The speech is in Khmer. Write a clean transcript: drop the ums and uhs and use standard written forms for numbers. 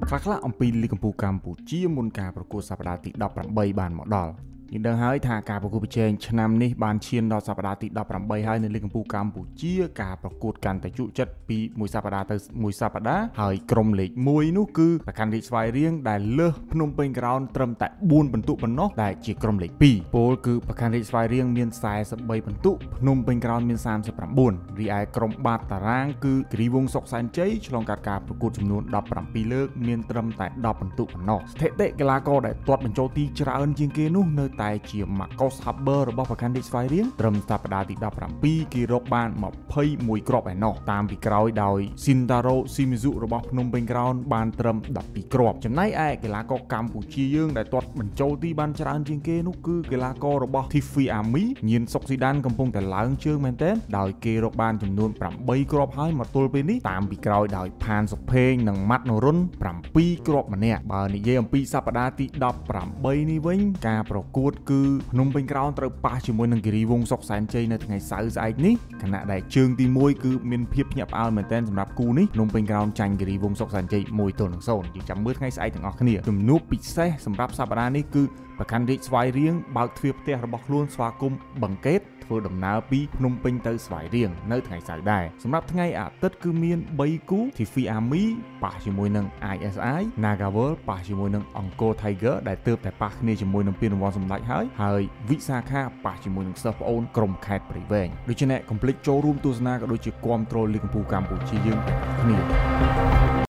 ខ្លះៗអំពីលីកកម្ពុជាកម្ពុជាមុនការប្រកួតសប្តាហ៍ទី18បានមកដល់យើងដឹងហើយថាការប្រកួតប្រជែងឆ្នាំនេះបានឈានដល់សប្តាហ៍ទី18ហើយនៅលីកកម្ពុជាកម្ពុជាការប្រកួតកាន់តែជក់ចិត្តពីមួយសប្តាហ៍ទៅមួយសប្តាហ៍ហើយក្រុមលេខ1នោះគឺប្រកាន់រាជស្វាយរៀងដែលលើសភ្នំពេញក្រោនត្រឹមតែ4ពិន្ទុប៉ុណ្ណោះដែលជាក្រុមលេខ2ពលគឺប្រកាន់រាជស្វាយរៀងមាន43ពិន្ទុភ្នំពេញក្រោនមាន39រីឯក្រុមបាតតារាងគឺគិរីវង្សសុកសែនជ័យឆ្លងកាត់ការប្រកួតចំនួន17លើកមានត្រឹមតែ10ពិន្ទុប៉ុណ្ណោះស្ថិតិកីឡាករដែលទាត់បញ្ចូលទីច្រើនជាងគេនោះនៅតែជា Marcos Haber របស់ប្រកាន់រាជស្វាយរៀងត្រឹមសប្តាហ៍ទី17គេរកបាន21គ្រាប់ឯណោះតាមពីក្រោយដោយ Shintaro Shimizu របស់ភ្នំពេញក្រោនបានត្រឹម12គ្រាប់ចំណែកឯកីឡាករកម្ពុជាយើងដែលទាត់បញ្ចូលទីបានច្រើនជាងគេនោះគឺកីឡាកររបស់ Tiffy Ami ញៀនសុកស៊ីដានកំពុងតែឡើងជើងមែនទែនដោយគេរកបានចំនួន8គ្រាប់ហើយមកទល់ពេលនេះតាមពីក្រោយដោយផានសុភេងនិងម៉ាត់នរុន7គ្រាប់ម្នាក់បើនិយាយអំពីសប្តាហ៍ទី18នេះវិញការប្រកួតគឺភ្នំពេញក្រោនត្រូវប៉ះជាមួយនឹងគិរីវង្សសុកសែនជ័យនៅថ្ងៃសៅរ៍ស្អែកនេះខណៈដែលជើងទី1គឺមានភាពភ្ញាក់ផ្អើលមែនទែនសម្រាប់គូនេះភ្នំពេញក្រោនចាញ់គិរីវង្សសុកសែនជ័យ1-0យើងចាំមើលថ្ងៃស្អែកទាំងអស់គ្នាជំនួបពិសេសសម្រាប់សប្តាហ៍នេះគឺប្រកាន់រាជស្វាយរៀងបើកទ្វារផ្ទះរបស់ខ្លួនស្វាគមន៍បង្កេតធ្វើដំណើរពីភ្នំពេញទៅស្វាយរៀងនៅថ្ងៃសៅរ៍ដែរសម្រាប់ថ្ងៃអាទិត្យគឺមាន3គូ Tiffy Ami ប៉ះជាមួយនឹង ISI Nagawal ប៉ះជាមួយនឹង Angkor Tiger ដែលទើបតែប៉ះគ្នាជាមួយនឹងពានរង្វាន់សម្ដេចហើយវិសាខាប៉ះជាមួយនឹងសិស្សប្អូនក្រុមខេត្តព្រៃវែងដូច្នេះកុំភ្លេចចូលរួមទស្សនាក៏ដូចជាគាំទ្រលីកកម្ពុជាកម្ពុជាយើងទាំងអស់គ្នា